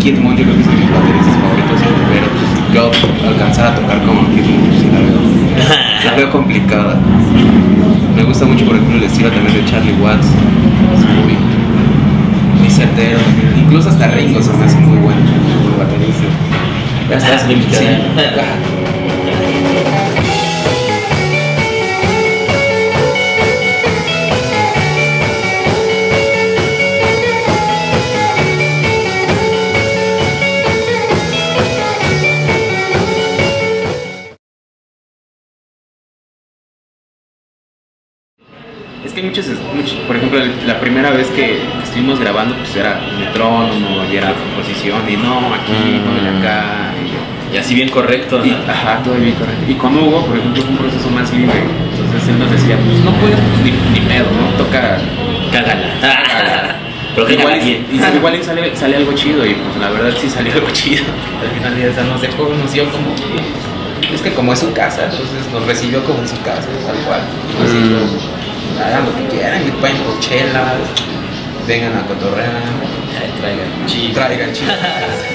Kid Moon yo creo que es de mis bateristas favoritos, pero yo alcanzar a tocar como Kid Moon, pues sí la veo complicada. Me gusta mucho, por ejemplo, el estilo también de Charlie Watts, es muy certero, incluso hasta Ringo se me hace muy bueno como baterista. Ya estás limpio. Sí. Es que hay muchos, por ejemplo, la primera vez que estuvimos grabando, pues era metrónomo y era composición, y no, aquí, no, y acá. Y así bien correcto, ¿no? Ajá, todo bien correcto. Y con Hugo, por ejemplo, fue un proceso más libre. Entonces él nos decía, pues no puedes, pues, ni pedo, ¿no? Toca. Cágala. Pero igual, bien. igual sale algo chido, y pues la verdad sí salió algo chido. Al final ya nos dio como. Es que como es su casa, entonces nos recibió como en su casa, tal cual. Nos dijo, hagan lo que quieran, y vayan por chelas, vengan a cotorrear, Traigan traigan chicas.